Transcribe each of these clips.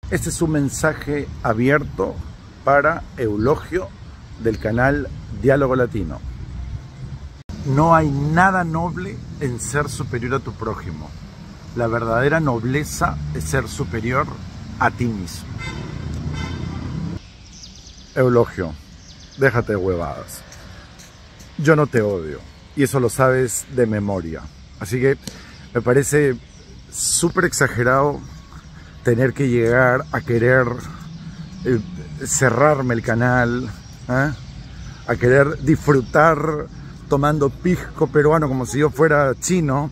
Este es un mensaje abierto para Eulogio del canal Diálogo Latino. No hay nada noble en ser superior a tu prójimo. La verdadera nobleza es ser superior a ti mismo. Eulogio, déjate de huevadas. Yo no te odio y eso lo sabes de memoria. Así que me parece súper exagerado tener que llegar a querer cerrarme el canal, a querer disfrutar tomando pisco peruano como si yo fuera chino,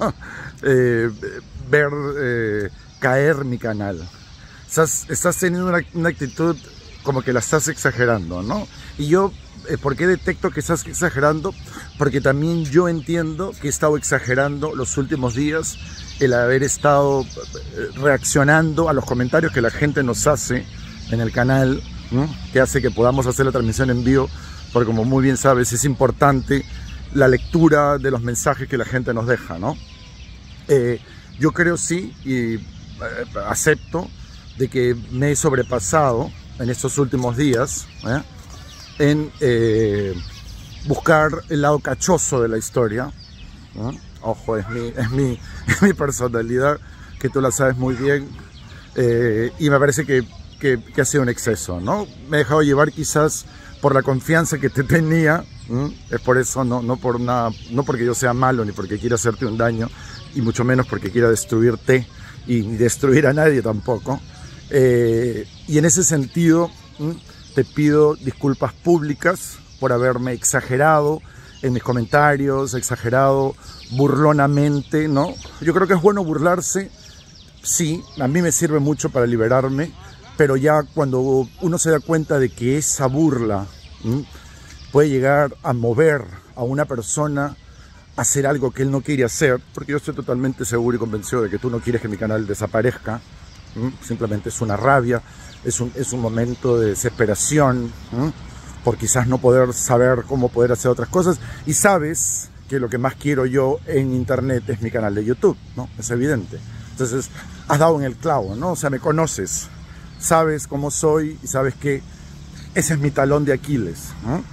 ver caer mi canal. Estás teniendo una actitud como que la estás exagerando, ¿no? Y yo, ¿por qué detecto que estás exagerando? Porque también yo entiendo que he estado exagerando los últimos días el haber estado reaccionando a los comentarios que la gente nos hace en el canal, ¿no? Que hace que podamos hacer la transmisión en vivo, porque como muy bien sabes, es importante la lectura de los mensajes que la gente nos deja, ¿no? Yo creo sí, y acepto, de que me he sobrepasado en estos últimos días, en buscar el lado cachoso de la historia, ¿no? Ojo, es mi personalidad, que tú la sabes muy bien, y me parece que ha sido un exceso, ¿no? Me he dejado llevar quizás por la confianza que te tenía, es por eso, no por nada, no porque yo sea malo ni porque quiera hacerte un daño, y mucho menos porque quiera destruirte y destruir a nadie tampoco. Y en ese sentido te pido disculpas públicas por haberme exagerado en mis comentarios, exagerado burlonamente, ¿no? Yo creo que es bueno burlarse, sí, a mí me sirve mucho para liberarme, pero ya cuando uno se da cuenta de que esa burla puede llegar a mover a una persona a hacer algo que él no quiere hacer, porque yo estoy totalmente seguro y convencido de que tú no quieres que mi canal desaparezca, simplemente es una rabia, es un momento de desesperación, por quizás no poder saber cómo poder hacer otras cosas, y sabes que lo que más quiero yo en internet es mi canal de YouTube, ¿no? Es evidente. Entonces, has dado en el clavo, ¿no? O sea, me conoces, sabes cómo soy y sabes que ese es mi talón de Aquiles, ¿no?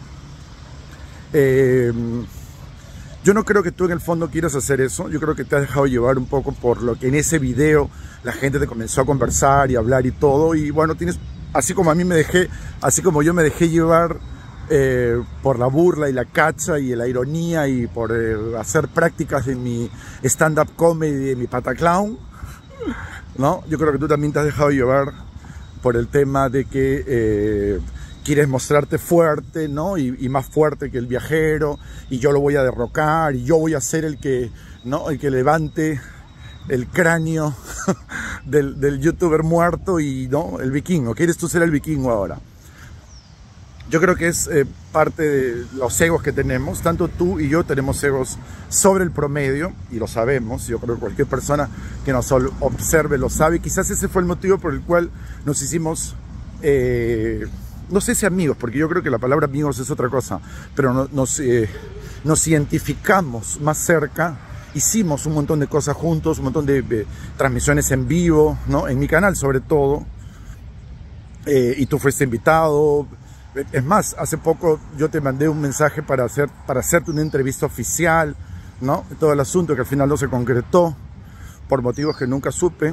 Yo no creo que tú en el fondo quieras hacer eso. Yo creo que te has dejado llevar un poco por lo que en ese video la gente te comenzó a conversar y hablar y todo. Y bueno, tienes, así como yo me dejé llevar por la burla y la cacha y la ironía y por hacer prácticas de mi stand-up comedy, de mi pataclown, ¿no? Yo creo que tú también te has dejado llevar por el tema de que quieres mostrarte fuerte, ¿no? Y más fuerte que el viajero, y yo lo voy a derrocar, y yo voy a ser el que, ¿no? El que levante el cráneo del youtuber muerto, y no, el vikingo. ¿Quieres tú ser el vikingo ahora? Yo creo que es parte de los egos que tenemos. Tanto tú y yo tenemos egos sobre el promedio, y lo sabemos. Yo creo que cualquier persona que nos observe lo sabe. Y quizás ese fue el motivo por el cual nos hicimos, no sé si amigos, porque yo creo que la palabra amigos es otra cosa, pero nos identificamos más cerca. Hicimos un montón de cosas juntos, un montón de transmisiones en vivo, ¿no? En mi canal sobre todo, y tú fuiste invitado. Es más, hace poco yo te mandé un mensaje para hacerte una entrevista oficial, ¿no? Todo el asunto que al final no se concretó por motivos que nunca supe.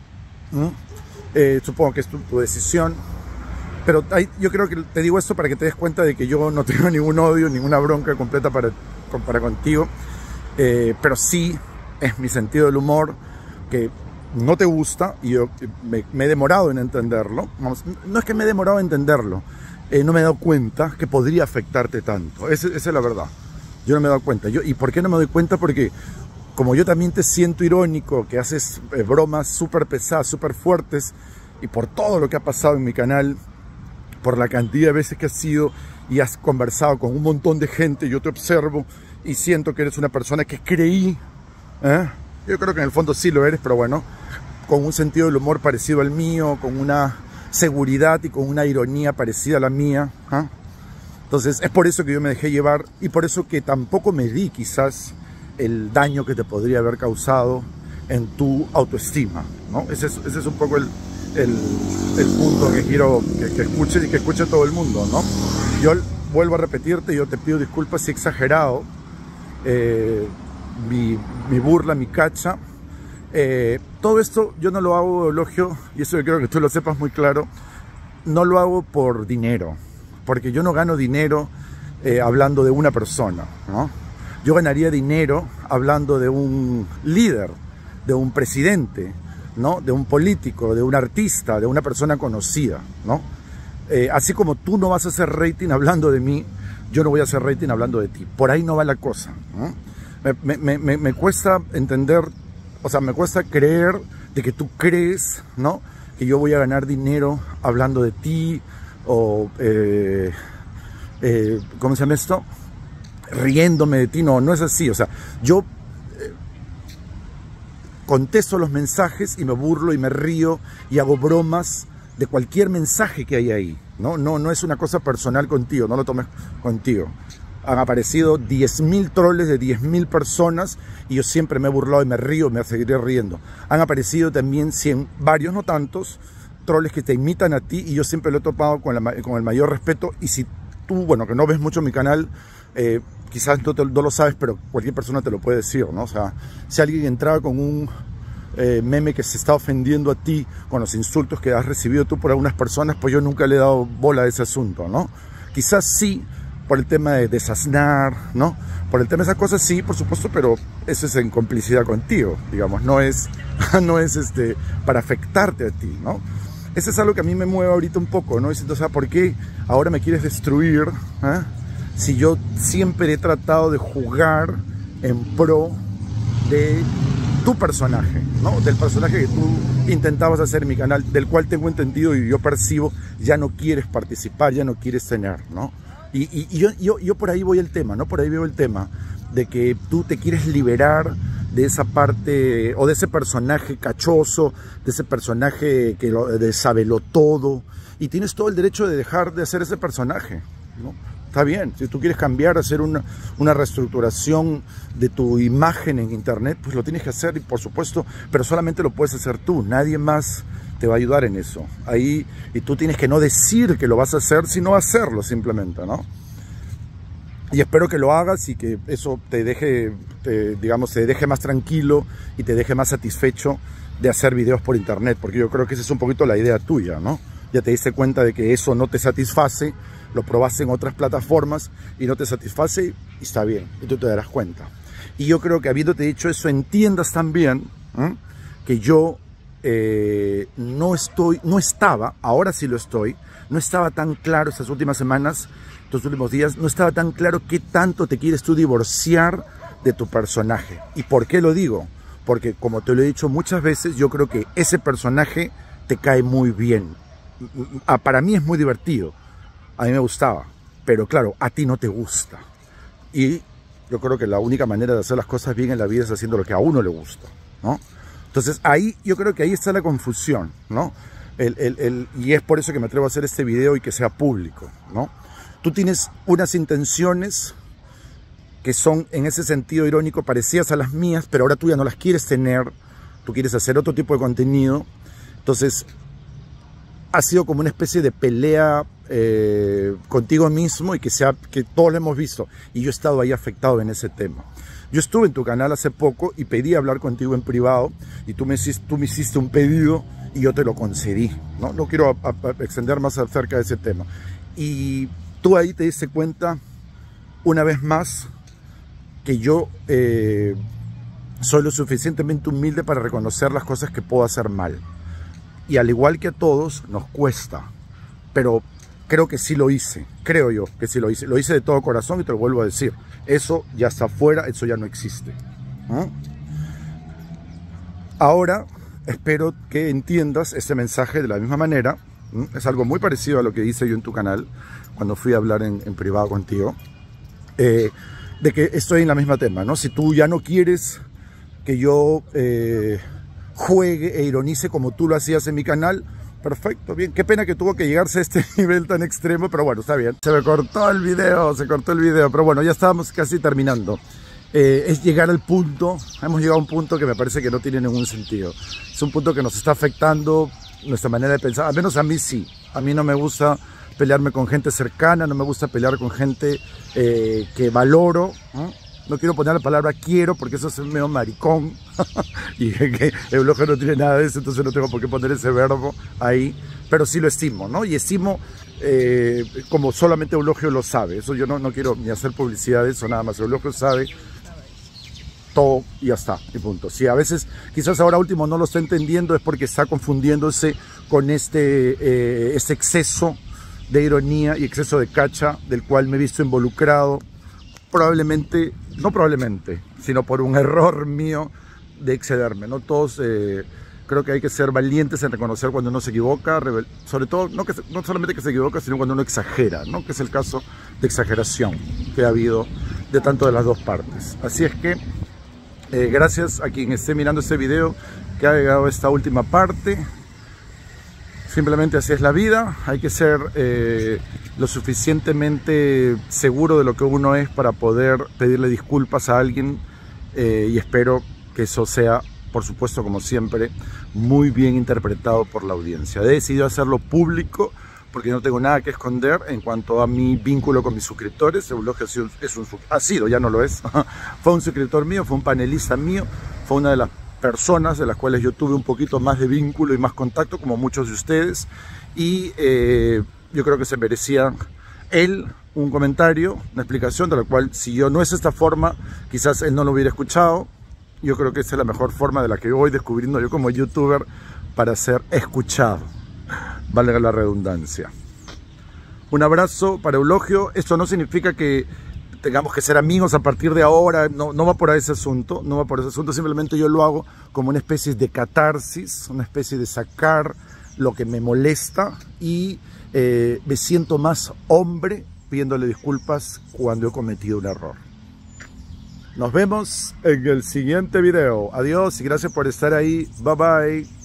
Supongo que es tu decisión. Pero yo creo que te digo esto para que te des cuenta de que yo no tengo ningún odio, ninguna bronca completa para contigo. Pero sí es mi sentido del humor que no te gusta, y yo me he demorado en entenderlo. No es que me he demorado en entenderlo, no me he dado cuenta que podría afectarte tanto. Esa es la verdad. Yo no me he dado cuenta. ¿Y por qué no me doy cuenta? Porque como yo también te siento irónico, que haces bromas súper pesadas, súper fuertes, y por todo lo que ha pasado en mi canal, por la cantidad de veces que has sido y has conversado con un montón de gente, yo te observo y siento que eres una persona que creí, yo creo que en el fondo sí lo eres, pero bueno, con un sentido del humor parecido al mío, con una seguridad y con una ironía parecida a la mía, Entonces es por eso que yo me dejé llevar, y por eso que tampoco me di quizás el daño que te podría haber causado en tu autoestima, ¿no? Ese es un poco el, el punto que quiero que escuches y que escuche todo el mundo, ¿no? Yo vuelvo a repetirte, yo te pido disculpas si he exagerado mi burla, mi cacha. Todo esto yo no lo hago, Eulogio, y eso yo quiero que tú lo sepas muy claro, no lo hago por dinero, porque yo no gano dinero hablando de una persona, ¿no? Yo ganaría dinero hablando de un líder, de un presidente, ¿no? De un político, de un artista, de una persona conocida, ¿no? Así como tú no vas a hacer rating hablando de mí, yo no voy a hacer rating hablando de ti. Por ahí no va la cosa, ¿no? Me cuesta entender, o sea, me cuesta creer de que tú crees, ¿no? Que yo voy a ganar dinero hablando de ti o, ¿cómo se llama esto? Riéndome de ti. No, no es así. O sea, yo contesto los mensajes y me burlo y me río y hago bromas de cualquier mensaje que hay ahí, ¿no? No es una cosa personal contigo, no lo tomes contigo. Han aparecido 10.000 troles de 10.000 personas y yo siempre me he burlado y me río, me seguiré riendo. Han aparecido también varios, no tantos, troles que te imitan a ti y yo siempre lo he topado con el mayor respeto. Y si tú, bueno, que no ves mucho mi canal, quizás no lo sabes, pero cualquier persona te lo puede decir, ¿no? O sea, si alguien entraba con un meme que se está ofendiendo a ti con los insultos que has recibido tú por algunas personas, pues yo nunca le he dado bola a ese asunto, ¿no? Quizás sí, por el tema de desasnar, ¿no? Por el tema de esas cosas sí, por supuesto, pero eso es en complicidad contigo, digamos, no es para afectarte a ti, ¿no? Eso es algo que a mí me mueve ahorita un poco, ¿no? Diciendo, o sea, ¿por qué ahora me quieres destruir? Si yo siempre he tratado de jugar en pro de tu personaje, ¿no? Del personaje que tú intentabas hacer en mi canal, del cual tengo entendido y yo percibo, ya no quieres participar, ya no quieres tener, ¿no? Y yo por ahí voy el tema, ¿no? Por ahí veo el tema de que tú te quieres liberar de esa parte, o de ese personaje cachoso, de ese personaje de sabelo todo, y tienes todo el derecho de dejar de hacer ese personaje, ¿no? Está bien, si tú quieres cambiar, hacer una reestructuración de tu imagen en internet, pues lo tienes que hacer, y por supuesto, pero solamente lo puedes hacer tú, nadie más te va a ayudar en eso. Ahí, y tú tienes que no decir que lo vas a hacer, sino hacerlo simplemente, ¿no? Y espero que lo hagas y que eso te deje, digamos, te deje más tranquilo y te deje más satisfecho de hacer videos por internet, porque yo creo que esa es un poquito la idea tuya, ¿no? Ya te diste cuenta de que eso no te satisface, lo probaste en otras plataformas y no te satisface, y está bien, y tú te darás cuenta. Y yo creo que habiéndote dicho eso, entiendas también que yo no estaba, ahora sí lo estoy, no estaba tan claro estas últimas semanas, estos últimos días, no estaba tan claro qué tanto te quieres tú divorciar de tu personaje. ¿Y por qué lo digo? Porque, como te lo he dicho muchas veces, yo creo que ese personaje te cae muy bien. Para mí es muy divertido, a mí me gustaba, pero claro, a ti no te gusta. Y yo creo que la única manera de hacer las cosas bien en la vida es haciendo lo que a uno le gusta, ¿no? Entonces ahí, yo creo que ahí está la confusión, ¿no? Y es por eso que me atrevo a hacer este video y que sea público, ¿no? Tú tienes unas intenciones que son, en ese sentido irónico, parecidas a las mías, pero ahora tú ya no las quieres tener, tú quieres hacer otro tipo de contenido. Entonces ha sido como una especie de pelea contigo mismo, y que todos lo hemos visto, y yo he estado ahí afectado en ese tema. Yo estuve en tu canal hace poco y pedí hablar contigo en privado, y tú me hiciste un pedido y yo te lo concedí, ¿no? No quiero extender más acerca de ese tema. Y tú ahí te diste cuenta, una vez más, que yo soy lo suficientemente humilde para reconocer las cosas que puedo hacer mal. Y al igual que a todos, nos cuesta. Pero creo que sí lo hice. Creo yo que sí lo hice. Lo hice de todo corazón y te lo vuelvo a decir. Eso ya está fuera, eso ya no existe. Ahora espero que entiendas este mensaje de la misma manera. Es algo muy parecido a lo que hice yo en tu canal cuando fui a hablar en privado contigo. De que estoy en la misma tema, ¿no? Si tú ya no quieres que yo juegue e ironice como tú lo hacías en mi canal, perfecto, bien. Qué pena que tuvo que llegarse a este nivel tan extremo, pero bueno, está bien. Se cortó el video, pero bueno, ya estábamos casi terminando. Es llegar al punto, hemos llegado a un punto que me parece que no tiene ningún sentido. Es un punto que nos está afectando nuestra manera de pensar. Al menos a mí sí. A mí no me gusta pelearme con gente cercana, no me gusta pelear con gente que valoro. No quiero poner la palabra quiero porque eso es medio maricón. Y que Eulogio no tiene nada de eso, entonces no tengo por qué poner ese verbo ahí. Pero sí lo estimo, ¿no? Y estimo como solamente Eulogio lo sabe. Eso yo no quiero ni hacer publicidad de eso, nada más. Eulogio sabe todo y ya está, y punto. Si a veces, quizás ahora último no lo está entendiendo, es porque está confundiéndose con este exceso de ironía y exceso de cacha del cual me he visto involucrado, probablemente, no probablemente, sino por un error mío de excederme, ¿no? Todos creo que hay que ser valientes en reconocer cuando uno se equivoca, sobre todo, no solamente que se equivoca, sino cuando uno exagera, ¿no? Que es el caso de exageración que ha habido de tanto de las dos partes. Así es que gracias a quien esté mirando este video, que ha llegado a esta última parte. Simplemente así es la vida, hay que ser lo suficientemente seguro de lo que uno es para poder pedirle disculpas a alguien y espero que eso sea, por supuesto, como siempre, muy bien interpretado por la audiencia. He decidido hacerlo público porque no tengo nada que esconder en cuanto a mi vínculo con mis suscriptores. Eulogio ha sido, ya no lo es, fue un suscriptor mío, fue un panelista mío, fue una de las personas de las cuales yo tuve un poquito más de vínculo y más contacto, como muchos de ustedes, y yo creo que se merecía él un comentario, una explicación, de la cual si yo no es esta forma, quizás él no lo hubiera escuchado. Yo creo que esa es la mejor forma de la que yo voy descubriendo yo como youtuber para ser escuchado, valga la redundancia. Un abrazo para Eulogio. Esto no significa que tengamos que ser amigos a partir de ahora, no va por ese asunto, no va por ese asunto, simplemente yo lo hago como una especie de catarsis, una especie de sacar lo que me molesta y me siento más hombre pidiéndole disculpas cuando he cometido un error. Nos vemos en el siguiente video. Adiós y gracias por estar ahí. Bye bye.